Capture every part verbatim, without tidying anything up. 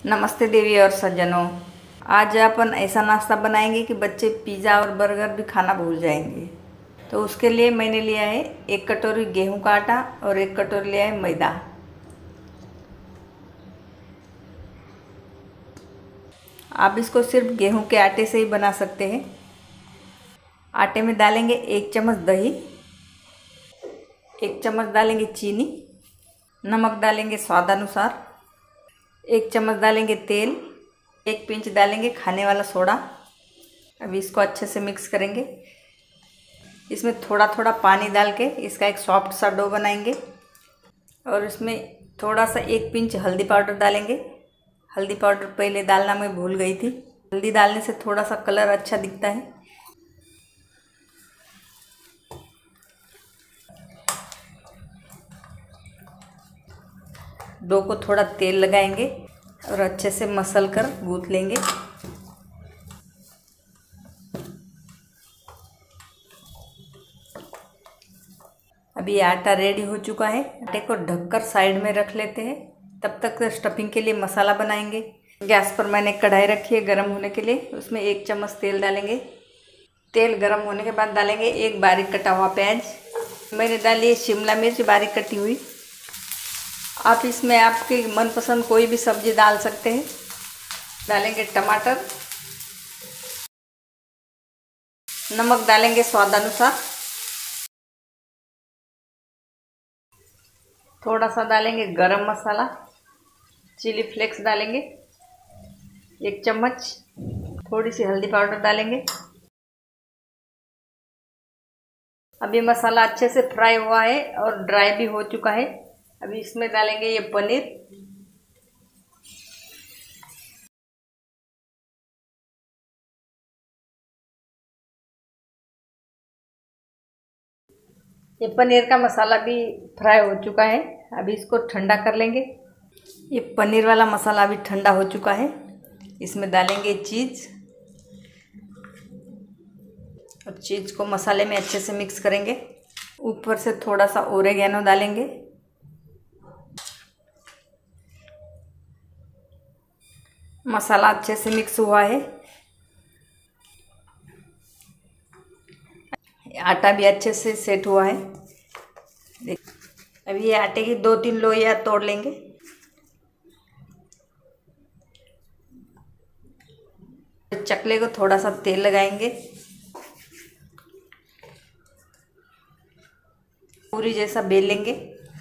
नमस्ते देवी और सज्जनों। आज अपन ऐसा नाश्ता बनाएंगे कि बच्चे पिज़्ज़ा और बर्गर भी खाना भूल जाएंगे। तो उसके लिए मैंने लिया है एक कटोरी गेहूं का आटा और एक कटोरी लिया है मैदा। आप इसको सिर्फ गेहूं के आटे से ही बना सकते हैं। आटे में डालेंगे एक चम्मच दही, एक चम्मच डालेंगे चीनी, नमक डालेंगे स्वादानुसार, एक चम्मच डालेंगे तेल, एक पिंच डालेंगे खाने वाला सोडा। अभी इसको अच्छे से मिक्स करेंगे। इसमें थोड़ा थोड़ा पानी डाल के इसका एक सॉफ्ट सा डो बनाएंगे और इसमें थोड़ा सा एक पिंच हल्दी पाउडर डालेंगे। हल्दी पाउडर पहले डालना मैं भूल गई थी। हल्दी डालने से थोड़ा सा कलर अच्छा दिखता है। डो को थोड़ा तेल लगाएंगे और अच्छे से मसल कर गूंथ लेंगे। अभी आटा रेडी हो चुका है। आटे को ढककर साइड में रख लेते हैं। तब तक स्टफिंग के लिए मसाला बनाएंगे। गैस पर मैंने कढ़ाई रखी है गर्म होने के लिए। उसमें एक चम्मच तेल डालेंगे। तेल गर्म होने के बाद डालेंगे एक बारीक कटा हुआ प्याज। मैंने डाली है शिमला मिर्च बारीक कटी हुई। आप इसमें आपकी मनपसंद कोई भी सब्जी डाल सकते हैं। डालेंगे टमाटर, नमक डालेंगे स्वादानुसार, थोड़ा सा डालेंगे गरम मसाला, चिली फ्लेक्स डालेंगे एक चम्मच, थोड़ी सी हल्दी पाउडर डालेंगे। अभी मसाला अच्छे से फ्राई हुआ है और ड्राई भी हो चुका है। अभी इसमें डालेंगे ये पनीर। ये पनीर का मसाला भी फ्राई हो चुका है। अभी इसको ठंडा कर लेंगे। ये पनीर वाला मसाला भी ठंडा हो चुका है। इसमें डालेंगे चीज़ और चीज़ को मसाले में अच्छे से मिक्स करेंगे। ऊपर से थोड़ा सा ओरेगैनो डालेंगे। मसाला अच्छे से मिक्स हुआ है। आटा भी अच्छे से सेट हुआ है। अभी ये आटे की दो तीन लोइयां तोड़ लेंगे। चकले को थोड़ा सा तेल लगाएंगे। पूरी जैसा बेल लेंगे।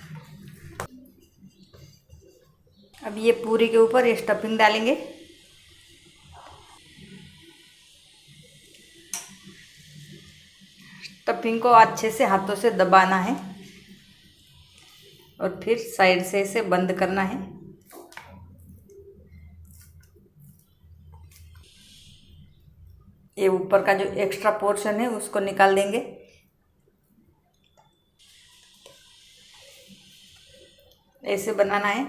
अब ये पूरी के ऊपर ये स्टफिंग डालेंगे। स्टफिंग को अच्छे से हाथों से दबाना है और फिर साइड से इसे बंद करना है। ये ऊपर का जो एक्स्ट्रा पोर्शन है उसको निकाल देंगे। ऐसे बनाना है।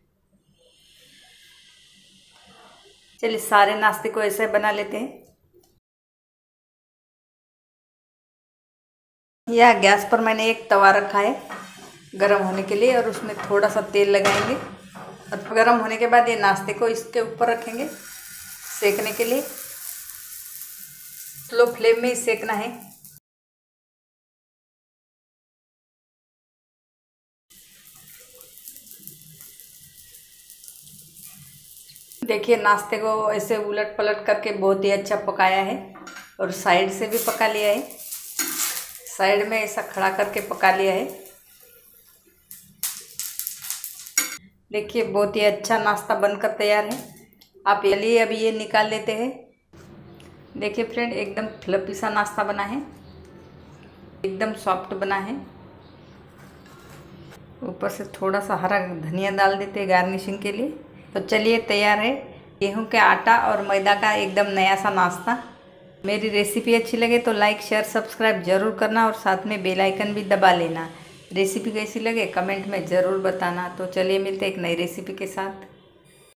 चलिए सारे नाश्ते को ऐसे बना लेते हैं। यह गैस पर मैंने एक तवा रखा है गरम होने के लिए और उसमें थोड़ा सा तेल लगाएंगे और गरम होने के बाद ये नाश्ते को इसके ऊपर रखेंगे सेकने के लिए। स्लो फ्लेम में ही सेकना है। देखिए नाश्ते को ऐसे उलट पलट करके बहुत ही अच्छा पकाया है और साइड से भी पका लिया है। साइड में ऐसा खड़ा करके पका लिया है। देखिए बहुत ही अच्छा नाश्ता बनकर तैयार है। आप चलिए अभी ये निकाल लेते हैं। देखिए फ्रेंड एकदम फ्लफी सा नाश्ता बना है। एकदम सॉफ्ट बना है। ऊपर से थोड़ा सा हरा धनिया डाल देते हैं गार्निशिंग के लिए। तो चलिए तैयार है गेहूं के आटा और मैदा का एकदम नया सा नाश्ता। मेरी रेसिपी अच्छी लगे तो लाइक शेयर सब्सक्राइब ज़रूर करना और साथ में बेल आइकन भी दबा लेना। रेसिपी कैसी लगे कमेंट में ज़रूर बताना। तो चलिए मिलते हैं एक नई रेसिपी के साथ।